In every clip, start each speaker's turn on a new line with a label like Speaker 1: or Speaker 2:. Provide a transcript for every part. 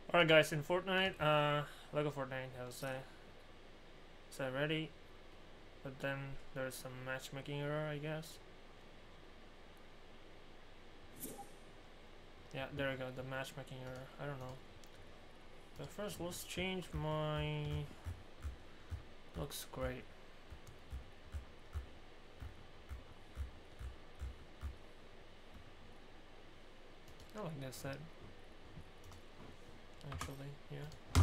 Speaker 1: Alright guys, in Fortnite, Lego Fortnite, is I ready? But then there's some matchmaking error, I guess. Yeah, there we go, the matchmaking error. I don't know. But first, let's change my... Looks great. I like that set. Actually, yeah.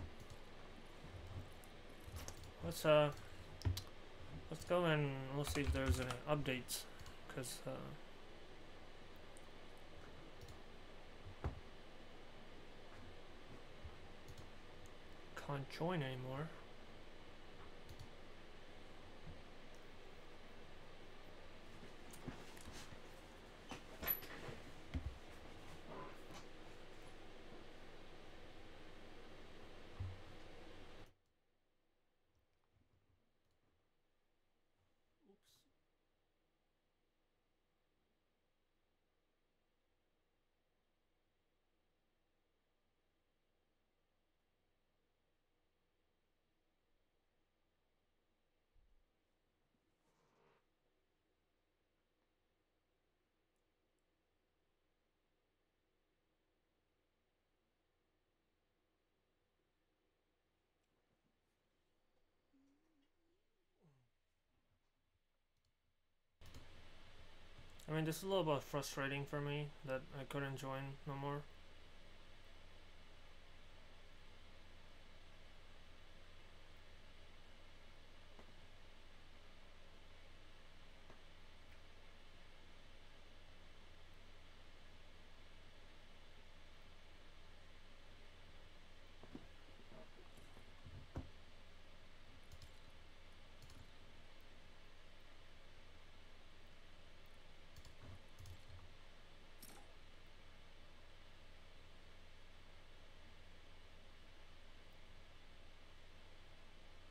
Speaker 1: Let's go and we'll see if there's any updates, cause can't join anymore. I mean, this is a little bit frustrating for me that I couldn't join no more.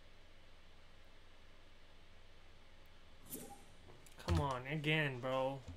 Speaker 1: Come on, again, bro.